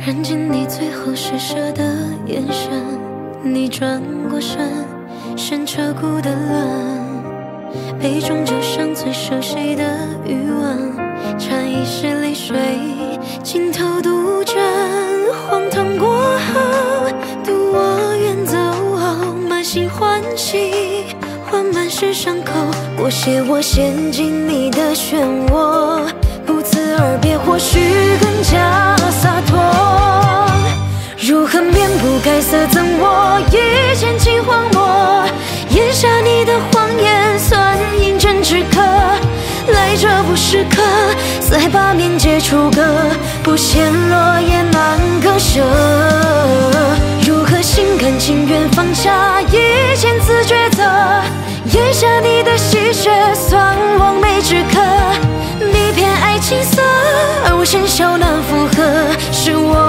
看见你最后施舍的眼神，你转过身，深彻骨的冷，杯中就像最熟悉的余温，差一时泪水浸透杜鹃，荒唐过后，独我远走后，满心欢喜，换满是伤口，我写我陷进你的漩涡，不辞而别，或许更加洒脱。如何面不改色赠我一见尽荒漠，咽下你的谎言，算饮鸩止渴。来者不是客，再把面接出歌，不陷落也难割舍。如何心甘情愿放下一切自抉择，咽下你的戏谑，算望梅止渴。你偏爱青涩，而我生锈难附和，是我